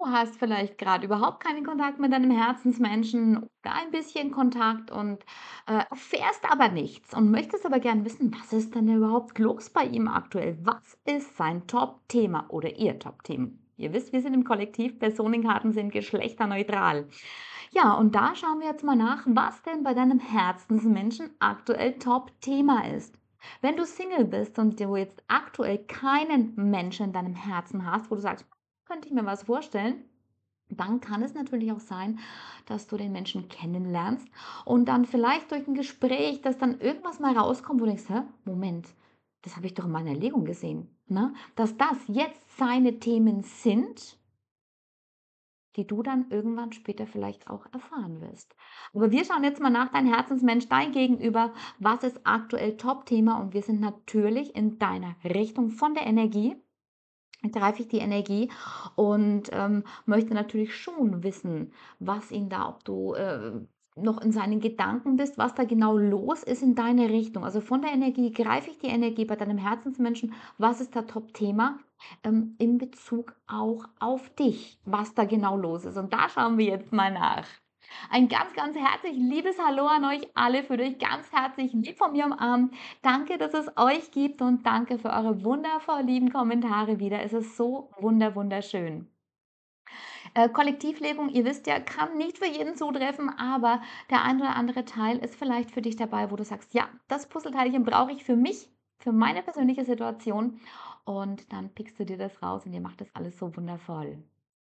Du hast vielleicht gerade überhaupt keinen Kontakt mit deinem Herzensmenschen oder ein bisschen Kontakt und, erfährst aber nichts und möchtest aber gern wissen, was ist denn überhaupt los bei ihm aktuell? Was ist sein Top-Thema oder ihr Top-Thema? Ihr wisst, wir sind im Kollektiv, Personenkarten sind geschlechterneutral. Ja, und da schauen wir jetzt mal nach, was denn bei deinem Herzensmenschen aktuell Top-Thema ist. Wenn du Single bist und du jetzt aktuell keinen Menschen in deinem Herzen hast, wo du sagst: „Könnte ich mir was vorstellen“, dann kann es natürlich auch sein, dass du den Menschen kennenlernst und dann vielleicht durch ein Gespräch, dass dann irgendwas mal rauskommt, wo du denkst: „Hä, Moment, das habe ich doch in meiner Erlegung gesehen“, ne? Dass das jetzt seine Themen sind, die du dann irgendwann später vielleicht auch erfahren wirst. Aber wir schauen jetzt mal nach, dein Herzensmensch, dein Gegenüber, was ist aktuell Top-Thema, und wir sind natürlich in deiner Richtung von der Energie. Greife ich die Energie und, möchte natürlich schon wissen, was ihn da, ob du, noch in seinen Gedanken bist, was da genau los ist in deine Richtung. Also, von der Energie greife ich die Energie bei deinem Herzensmenschen. Was ist da Top-Thema, in Bezug auch auf dich, was da genau los ist? Und da schauen wir jetzt mal nach. Ein ganz, ganz herzlich liebes Hallo an euch alle, fühlt euch ganz herzlich lieb von mir umarmt. Danke, dass es euch gibt, und danke für eure wundervoll lieben Kommentare wieder. Es ist so wunderschön. Kollektivlegung, ihr wisst ja, kann nicht für jeden zutreffen, aber der ein oder andere Teil ist vielleicht für dich dabei, wo du sagst: „Ja, das Puzzleteilchen brauche ich für mich, für meine persönliche Situation“, und dann pickst du dir das raus und ihr macht das alles so wundervoll.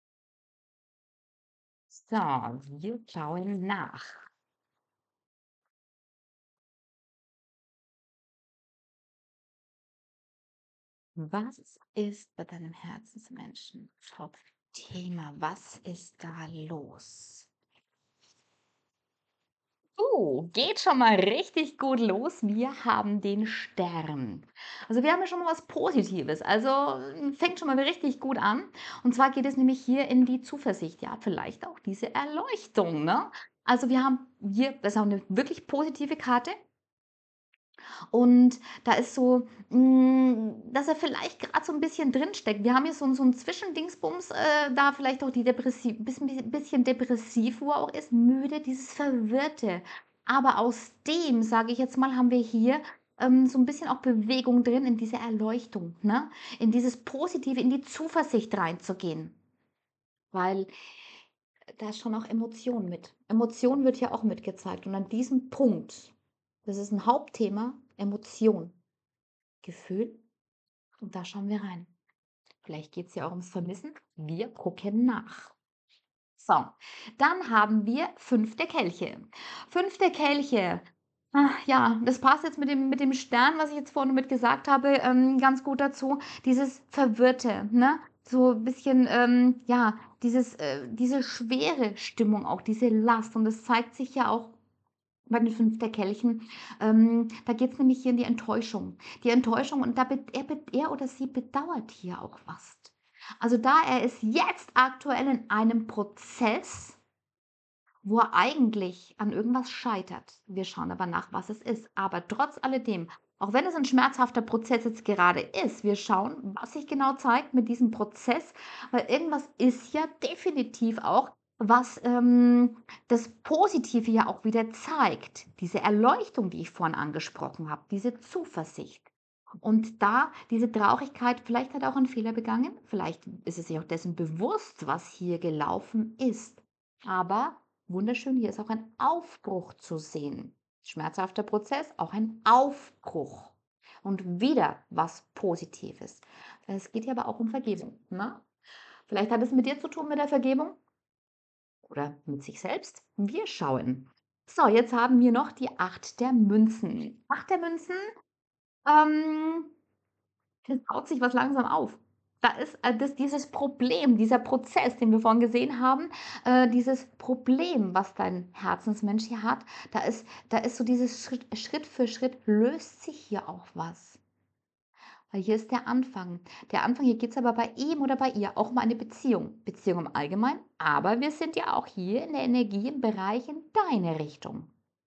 So, wir schauen nach. Was ist bei deinem Herzensmenschen Top-Thema? Was ist da los? Geht schon mal richtig gut los. Wir haben den Stern. Also wir haben ja schon mal was Positives. Also fängt schon mal richtig gut an. Und zwar geht es nämlich hier in die Zuversicht. Ja, vielleicht auch diese Erleuchtung. Ne? Also wir haben hier, das ist auch eine wirklich positive Karte. Und da ist so, dass er vielleicht gerade so ein bisschen drinsteckt. Wir haben hier so 'n Zwischendingsbums, da vielleicht auch die bisschen depressiv, wo er auch ist, müde, dieses Verwirrte. Aber aus dem, sage ich jetzt mal, haben wir hier, so ein bisschen auch Bewegung drin in diese Erleuchtung, ne? In dieses Positive, in die Zuversicht reinzugehen, weil da ist schon auch Emotion mit. Emotion wird ja auch mitgezeigt, und an diesem Punkt, das ist ein Hauptthema, Emotion. Gefühl, und da schauen wir rein. Vielleicht geht es ja auch ums Vermissen. Wir gucken nach. So, dann haben wir 5 der Kelche. 5 der Kelche. Ja, das passt jetzt mit dem Stern, was ich jetzt vorhin mit gesagt habe, ganz gut dazu. Dieses Verwirrte, ne? So ein bisschen, ja, diese schwere Stimmung auch, diese Last. Und das zeigt sich ja auch bei den 5 der Kelchen. Da geht's nämlich hier in die Enttäuschung. Die Enttäuschung, und da er oder sie bedauert hier auch was. Also, da er ist jetzt aktuell in einem Prozess, wo er eigentlich an irgendwas scheitert. Wir schauen aber nach, was es ist. Aber trotz alledem, auch wenn es ein schmerzhafter Prozess jetzt gerade ist, wir schauen, was sich genau zeigt mit diesem Prozess, weil irgendwas ist ja definitiv auch, was, das Positive ja auch wieder zeigt. Diese Erleuchtung, die ich vorhin angesprochen habe, diese Zuversicht. Und da diese Traurigkeit, vielleicht hat er auch einen Fehler begangen, vielleicht ist es sich auch dessen bewusst, was hier gelaufen ist. Aber wunderschön, hier ist auch ein Aufbruch zu sehen. Schmerzhafter Prozess, auch ein Aufbruch. Und wieder was Positives. Es geht hier aber auch um Vergebung. Ne? Vielleicht hat es mit dir zu tun, mit der Vergebung oder mit sich selbst. Wir schauen. So, jetzt haben wir noch die 8 der Münzen. 8 der Münzen, ähm, es baut sich was langsam auf. Da ist, dieses Problem, dieser Prozess, den wir vorhin gesehen haben, dieses Problem, was dein Herzensmensch hier hat, da ist so dieses Schritt für Schritt löst sich hier auch was. Weil hier ist der Anfang. Der Anfang, hier geht es aber bei ihm oder bei ihr auch um eine Beziehung. Beziehung im Allgemeinen, aber wir sind ja auch hier in der Energie im Bereich in deine Richtung.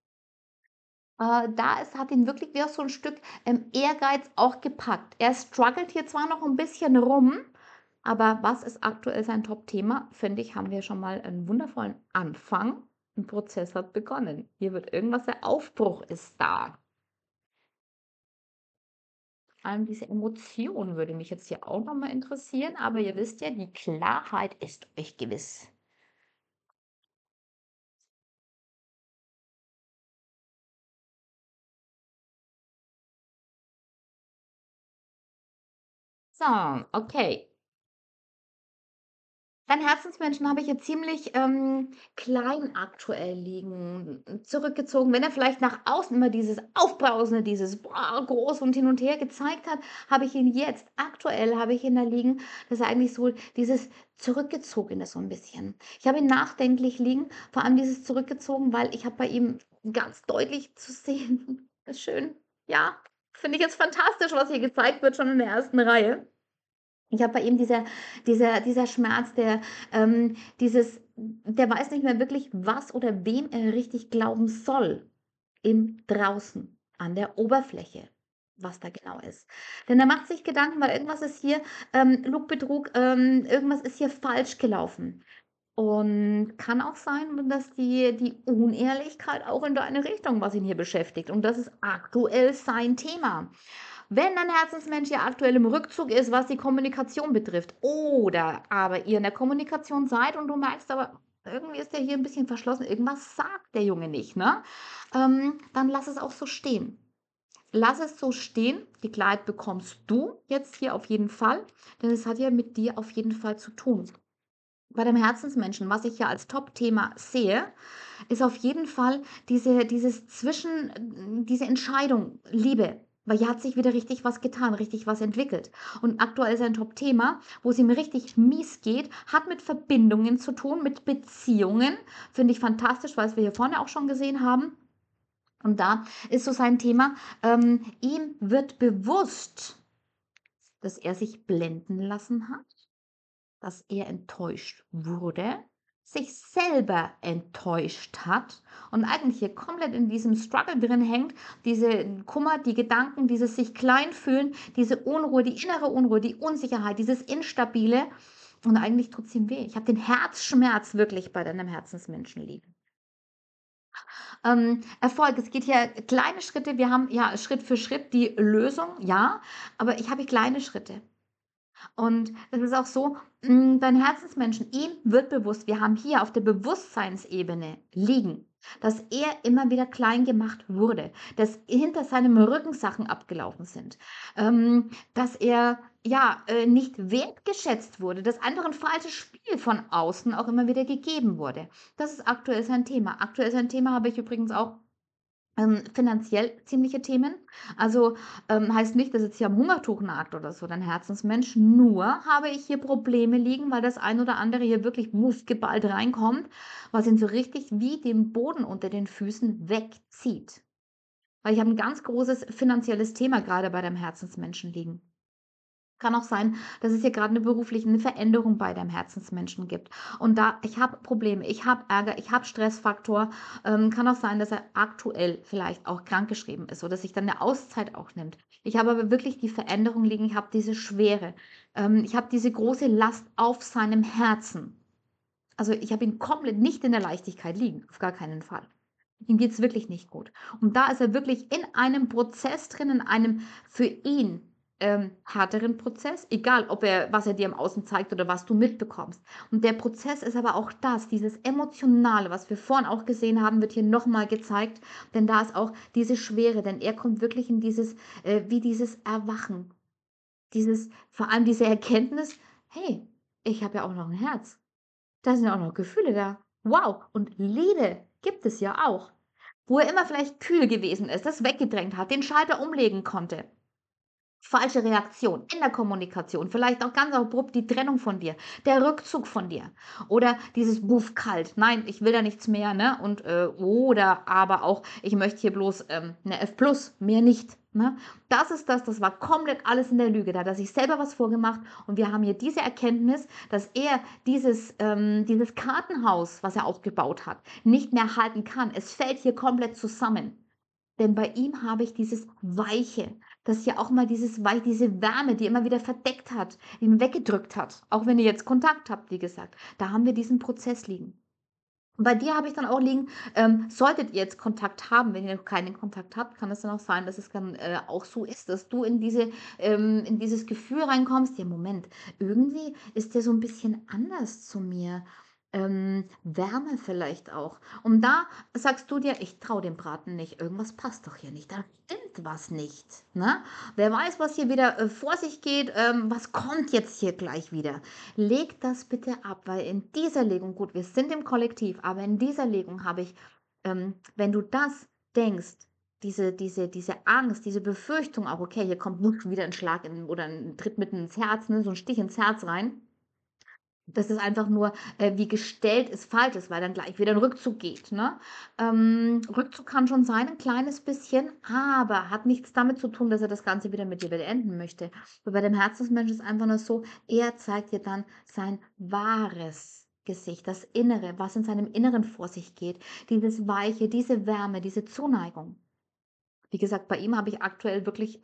Da ist, hat ihn wirklich wieder so ein Stück, Ehrgeiz auch gepackt. Er struggelt hier zwar noch ein bisschen rum, Aber was ist aktuell sein Top-Thema? Finde ich, haben wir schon mal einen wundervollen Anfang. Ein Prozess hat begonnen. Hier wird irgendwas der Aufbruch ist da. Vor allem diese Emotion würde mich jetzt hier auch noch mal interessieren, aber ihr wisst ja, die Klarheit ist euch gewiss. So, okay. Dein Herzensmenschen habe ich jetzt ziemlich, klein aktuell liegen, zurückgezogen. Wenn er vielleicht nach außen immer dieses Aufbrausende, dieses, boah, groß und hin und her gezeigt hat, habe ich ihn jetzt aktuell habe ich ihn da liegen, dass er eigentlich so dieses Zurückgezogene so ein bisschen. Ich habe ihn nachdenklich liegen, vor allem dieses Zurückgezogen, weil ich habe bei ihm ganz deutlich zu sehen ist schön. Ja, finde ich jetzt fantastisch, was hier gezeigt wird, schon in der ersten Reihe. Ich habe bei ihm dieser Schmerz, der weiß nicht mehr wirklich, was oder wem er richtig glauben soll im Draußen, an der Oberfläche, was da genau ist. Denn er macht sich Gedanken, weil irgendwas ist hier, Lug, Betrug, irgendwas ist hier falsch gelaufen. Und kann auch sein, dass die Unehrlichkeit auch in deine Richtung, was ihn hier beschäftigt. Und das ist aktuell sein Thema. Wenn dein Herzensmensch ja aktuell im Rückzug ist, was die Kommunikation betrifft, oder aber ihr in der Kommunikation seid und du merkst aber, irgendwie ist der hier ein bisschen verschlossen, irgendwas sagt der Junge nicht, ne? Dann lass es auch so stehen. Lass es so stehen. Die Klarheit bekommst du jetzt hier auf jeden Fall, denn es hat ja mit dir auf jeden Fall zu tun. Bei dem Herzensmenschen, was ich ja als Top-Thema sehe, ist auf jeden Fall diese Entscheidung, Liebe. Weil hier hat sich wieder richtig was getan, richtig was entwickelt. Und aktuell ist ein Top-Thema, wo es ihm richtig mies geht, hat mit Verbindungen zu tun, mit Beziehungen. Finde ich fantastisch, weil es wir hier vorne auch schon gesehen haben. Und da ist so sein Thema, ihm wird bewusst, dass er sich blenden lassen hat, dass er enttäuscht wurde, sich selber enttäuscht hat und eigentlich hier komplett in diesem Struggle drin hängt, diese Kummer, die Gedanken, dieses sich klein fühlen, diese Unruhe, die innere Unruhe, die Unsicherheit, dieses Instabile. Und eigentlich tut es ihm weh. Ich habe den Herzschmerz wirklich bei deinem Herzensmenschen liegen. Erfolg, es geht hier kleine Schritte. Wir haben ja Schritt für Schritt die Lösung, ja, aber ich habe hier kleine Schritte. Und es ist auch so, dein Herzensmenschen, ihm wird bewusst, wir haben hier auf der Bewusstseinsebene liegen, dass er immer wieder klein gemacht wurde, dass hinter seinem Rücken Sachen abgelaufen sind, dass er ja nicht wertgeschätzt wurde, dass einfach ein falsches Spiel von außen auch immer wieder gegeben wurde. Das ist aktuell sein Thema. Aktuell sein Thema habe ich übrigens auch finanziell ziemliche Themen. Also, heißt nicht, dass jetzt hier am Hungertuch nagt oder so, dein Herzensmensch. Nur habe ich hier Probleme liegen, weil das ein oder andere hier wirklich geballt reinkommt, was ihn so richtig wie den Boden unter den Füßen wegzieht. Weil ich habe ein ganz großes finanzielles Thema gerade bei deinem Herzensmenschen liegen. Kann auch sein, dass es hier gerade eine berufliche 'ne Veränderung bei deinem Herzensmenschen gibt. Und da ich habe Probleme, ich habe Ärger, ich habe Stressfaktor. Kann auch sein, dass er aktuell vielleicht auch krankgeschrieben ist oder sich dann eine Auszeit auch nimmt. Ich habe aber wirklich die Veränderung liegen, ich habe diese Schwere. Ich habe diese große Last auf seinem Herzen. Also, ich habe ihn komplett nicht in der Leichtigkeit liegen, auf gar keinen Fall. Ihm geht's wirklich nicht gut. Und da ist er wirklich in einem Prozess drin, in einem für ihn, härteren Prozess, egal ob er was er dir im Außen zeigt oder was du mitbekommst. Und der Prozess ist aber auch das, dieses Emotionale, was wir vorhin auch gesehen haben, wird hier noch mal gezeigt, denn da ist auch diese Schwere, denn er kommt wirklich in dieses wie dieses Erwachen, dieses vor allem diese Erkenntnis: „Hey, ich habe ja auch noch ein Herz. Da sind ja auch noch Gefühle da. Wow, und Liebe gibt es ja auch." Wo er immer vielleicht kühl gewesen ist, das weggedrängt hat, den Schalter umlegen konnte. Falsche Reaktion in der Kommunikation, vielleicht auch ganz abrupt die Trennung von dir, der Rückzug von dir oder dieses „Buff kalt. Nein, ich will da nichts mehr", ne? Und, oder aber auch: „Ich möchte hier bloß, 'ne F plus, mehr nicht", ne? Das war komplett alles in der Lüge. Da hat er sich selber was vorgemacht und wir haben hier diese Erkenntnis, dass er dieses Kartenhaus, was er aufgebaut hat, nicht mehr halten kann. Es fällt hier komplett zusammen. Denn bei ihm habe ich dieses Weiche. dass ja auch mal diese Wärme, die immer wieder verdeckt hat, ihn weggedrückt hat, auch wenn ihr jetzt Kontakt habt, wie gesagt. Da haben wir diesen Prozess liegen. Und bei dir habe ich dann auch liegen, solltet ihr jetzt Kontakt haben, wenn ihr noch keinen Kontakt habt, kann es dann auch sein, dass es dann, auch so ist, dass du in dieses Gefühl reinkommst: „Ja, Moment, irgendwie ist der so ein bisschen anders zu mir.“ Wärme vielleicht auch. Und da sagst du dir: „Ich traue dem Braten nicht. Irgendwas passt doch hier nicht. Da stimmt was nicht“, ne? Wer weiß, was hier wieder, vor sich geht, was kommt jetzt hier gleich wieder? Leg das bitte ab, weil in dieser Legung gut, wir sind im Kollektiv, aber in dieser Legung habe ich, wenn du das denkst, diese Angst, diese Befürchtung auch, okay, hier kommt wusch wieder ein Schlag in oder ein Tritt mitten ins Herz, ne, so ein Stich ins Herz rein, dass es einfach nur, wie gestellt ist, falsch ist, weil dann gleich wieder 'n Rückzug geht, ne? Rückzug kann schon sein, 'n kleines bisschen, aber hat nichts damit zu tun, dass er das Ganze wieder mit dir beenden möchte. Weil bei dem Herzensmenschen ist einfach nur so, er zeigt dir dann sein wahres Gesicht, das Innere, was in seinem Inneren vor sich geht, dieses Weiche, diese Wärme, diese Zuneigung. Wie gesagt, bei ihm habe ich aktuell wirklich,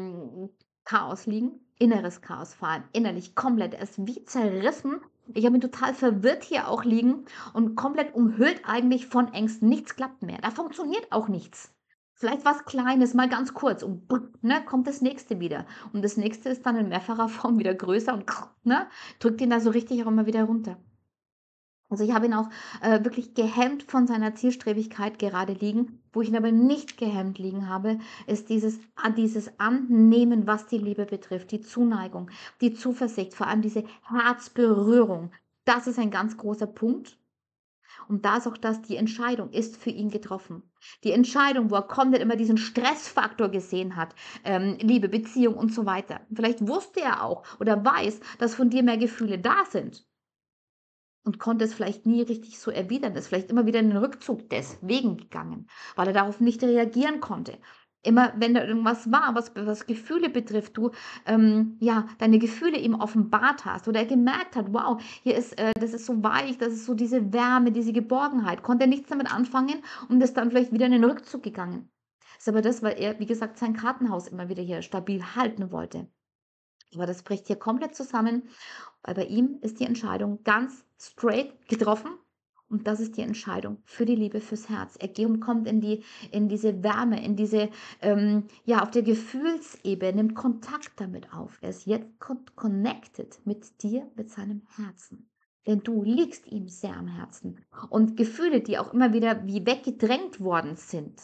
Chaos liegen, inneres Chaos vor allem, innerlich komplett. Er ist wie zerrissen. Ich habe ihn total verwirrt hier auch liegen und komplett umhüllt eigentlich von Ängsten. Nichts klappt mehr. Da funktioniert auch nichts. Vielleicht was Kleines, mal ganz kurz und ne, kommt das Nächste wieder. Und das Nächste ist dann in mehrfacher Form wieder größer und ne, drückt ihn da so richtig auch immer wieder runter. Also, ich habe ihn auch, wirklich gehemmt von seiner Zielstrebigkeit gerade liegen. Wo ich ihn aber nicht gehemmt liegen habe, ist dieses Annehmen, was die Liebe betrifft, die Zuneigung, die Zuversicht, vor allem diese Herzberührung. Das ist ein ganz großer Punkt. Und da ist auch das, die Entscheidung ist für ihn getroffen. Die Entscheidung, wo er komplett immer diesen Stressfaktor gesehen hat, Liebe, Beziehung und so weiter. Vielleicht wusste er auch oder weiß, dass von dir mehr Gefühle da sind. Und konnte es vielleicht nie richtig so erwidern, ist vielleicht immer wieder in den Rückzug deswegen gegangen, weil er darauf nicht reagieren konnte. Immer wenn da irgendwas war, was Gefühle betrifft, du, ja, deine Gefühle ihm offenbart hast oder er gemerkt hat: „Wow, hier ist das ist so weich, das ist so diese Wärme, diese Geborgenheit“, konnte er nichts damit anfangen und ist dann vielleicht wieder in den Rückzug gegangen. Ist aber das, weil er, wie gesagt, sein Kartenhaus immer wieder hier stabil halten wollte. Aber das bricht hier komplett zusammen, weil bei ihm ist die Entscheidung ganz straight getroffen und das ist die Entscheidung für die Liebe, fürs Herz. Er kommt in diese Wärme, in diese, ja, auf der Gefühlsebene, nimmt Kontakt damit auf. Er ist jetzt connected mit dir, mit seinem Herzen. Denn du liegst ihm sehr am Herzen. Und Gefühle, die auch immer wieder wie weggedrängt worden sind,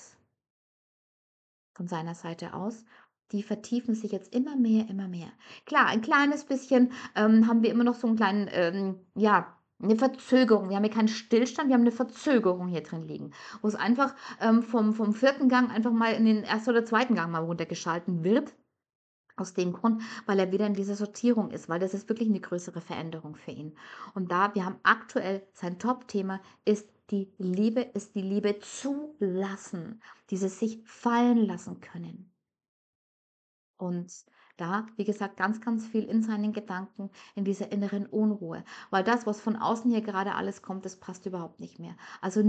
von seiner Seite aus, die vertiefen sich jetzt immer mehr, immer mehr. Klar, ein kleines bisschen, haben wir immer noch so einen kleinen, ja, eine Verzögerung. Wir haben hier keinen Stillstand, wir haben eine Verzögerung hier drin liegen, wo es einfach, vom 4. Gang einfach mal in den 1. oder zweiten Gang mal runtergeschalten wird. Aus dem Grund, weil er wieder in dieser Sortierung ist, weil das ist wirklich eine größere Veränderung für ihn. Und da wir haben aktuell sein Top-Thema ist die Liebe zulassen, dieses sich fallen lassen können. Und da, wie gesagt, ganz, ganz viel in seinen Gedanken, in dieser inneren Unruhe. Weil das, was von außen hier gerade alles kommt, das passt überhaupt nicht mehr. Also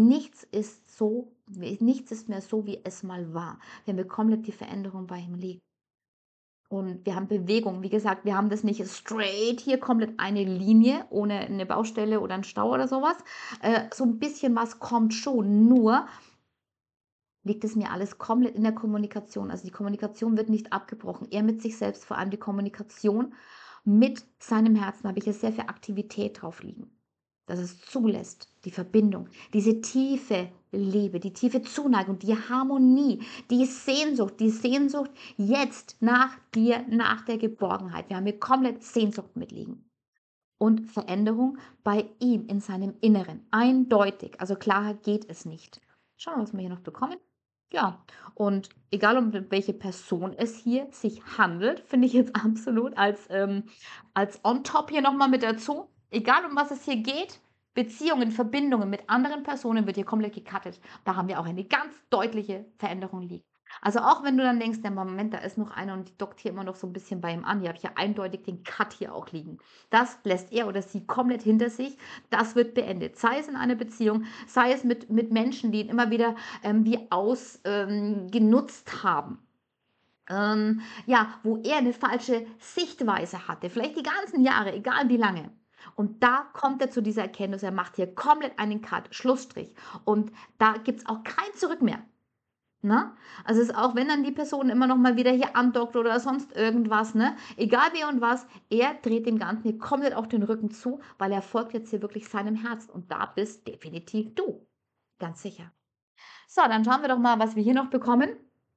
nichts ist mehr so, wie es mal war, wenn wir komplett die Veränderung bei ihm liegen. Und wir haben Bewegung. Wie gesagt, wir haben das nicht straight hier komplett eine Linie ohne eine Baustelle oder 'n Stau oder so was. So 'n bisschen was kommt schon, nur liegt es mir alles komplett in der Kommunikation. Also, die Kommunikation wird nicht abgebrochen. Er mit sich selbst, vor allem die Kommunikation mit seinem Herzen, habe ich hier sehr viel Aktivität drauf liegen. Dass es zulässt, die Verbindung, diese tiefe Liebe, die tiefe Zuneigung, die Harmonie, die Sehnsucht jetzt nach dir, nach der Geborgenheit. Wir haben hier komplett Sehnsucht mitliegen. Und Veränderung bei ihm in seinem Inneren. Eindeutig. Also klarer geht es nicht. Schauen wir, was wir hier noch bekommen. Ja, und egal um welche Person es hier sich handelt, finde ich jetzt absolut als on top hier nochmal mit dazu. Egal um was es hier geht, Beziehungen, Verbindungen mit anderen Personen wird hier komplett gecuttet. Da haben wir auch eine ganz deutliche Veränderung liegen. Also auch wenn du dann denkst, der Moment, da ist noch einer und die dockt hier immer noch so ein bisschen bei ihm an. Hier habe ich ja eindeutig den Cut hier auch liegen. Das lässt er oder sie komplett hinter sich. Das wird beendet. Sei es in einer Beziehung, sei es mit Menschen, die ihn immer wieder, wie genutzt haben. ja, wo er eine falsche Sichtweise hatte, vielleicht die ganzen Jahre, egal wie lange. Und da kommt er zu dieser Erkenntnis, er macht hier komplett einen Cut, Schlussstrich. Und da gibt's auch kein Zurück mehr, ne? Also, es ist auch wenn dann die Person immer noch mal wieder hier andockt oder sonst irgendwas, ne? Egal wie und was, er dreht dem Ganzen hier komplett auch den Rücken zu, weil er folgt jetzt hier wirklich seinem Herzen und da bist definitiv du, ganz sicher. So, dann schauen wir doch mal, was wir hier noch bekommen.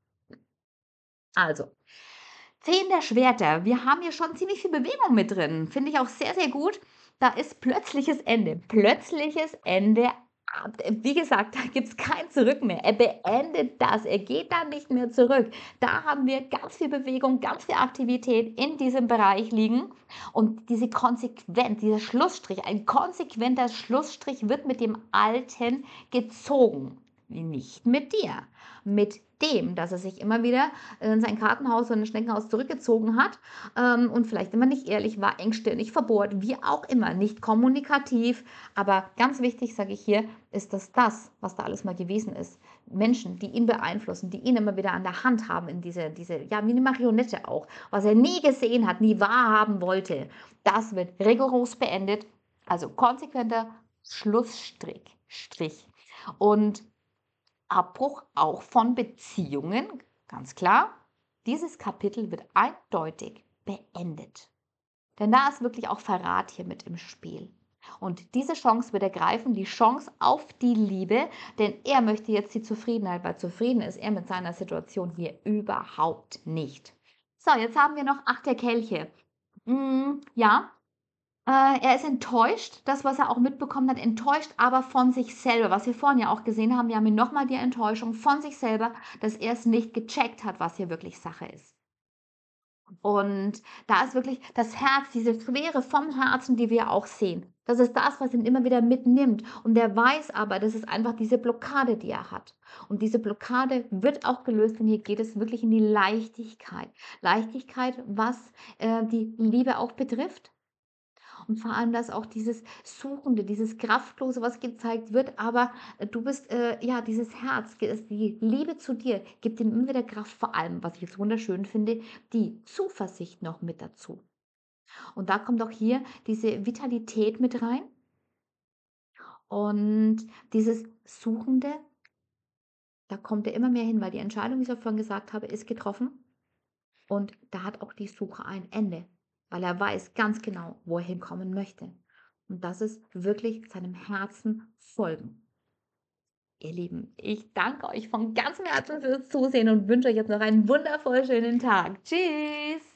Also, 10 der Schwerter. Wir haben hier schon ziemlich viel Bewegung mit drin. Finde ich auch sehr, sehr gut. Da ist plötzliches Ende. Plötzliches Ende. Wie gesagt, da gibt es kein Zurück mehr. Er beendet das. Er geht da nicht mehr zurück. Da haben wir ganz viel Bewegung, ganz viel Aktivität in diesem Bereich liegen. Und dieser Schlussstrich, ein konsequenter Schlussstrich wird mit dem Alten gezogen. Nicht mit dir. Mit dem, dass er sich immer wieder in sein Kartenhaus oder ein Schneckenhaus zurückgezogen hat, und vielleicht immer nicht ehrlich war, engstirnig, verbohrt, wie auch immer, nicht kommunikativ. Aber ganz wichtig, sage ich hier, ist, dass das, was da alles mal gewesen ist, Menschen, die ihn beeinflussen, die ihn immer wieder an der Hand haben in ja, wie eine Marionette auch, was er nie gesehen hat, nie wahrhaben wollte, das wird rigoros beendet. Also konsequenter Schlussstrich. Strich. Und Abbruch auch von Beziehungen, ganz klar. Dieses Kapitel wird eindeutig beendet. Denn da ist wirklich auch Verrat hier mit im Spiel. Und diese Chance wird ergreifen, die Chance auf die Liebe, denn er möchte jetzt die Zufriedenheit, weil zufrieden ist er mit seiner Situation hier überhaupt nicht. So, jetzt haben wir noch 8 der Kelche. Ja, er ist enttäuscht, das, was er auch mitbekommen hat, enttäuscht aber von sich selber, was wir vorhin ja auch gesehen haben. Wir haben hier noch mal die Enttäuschung von sich selber, dass er es nicht gecheckt hat, was hier wirklich Sache ist. Und da ist wirklich das Herz, diese Schwere vom Herzen, die wir auch sehen. Das ist das, was ihn immer wieder mitnimmt. Und er weiß aber, das ist einfach diese Blockade, die er hat. Und diese Blockade wird auch gelöst, denn hier geht es wirklich in die Leichtigkeit. Leichtigkeit, was die Liebe auch betrifft. Und vor allem, dass auch dieses Suchende, dieses Kraftlose, was gezeigt wird, aber du bist, ja, dieses Herz, die Liebe zu dir gibt ihm immer wieder Kraft, vor allem, was ich jetzt wunderschön finde, die Zuversicht noch mit dazu. Und da kommt auch hier diese Vitalität mit rein und dieses Suchende, da kommt er immer mehr hin, weil die Entscheidung, wie ich ja vorhin gesagt habe, ist getroffen und da hat auch die Suche ein Ende, weil er weiß ganz genau, wo er hinkommen möchte. Und das ist wirklich seinem Herzen folgen. Ihr Lieben, ich danke euch von ganzem Herzen fürs Zusehen und wünsche euch jetzt noch einen wundervoll schönen Tag. Tschüss.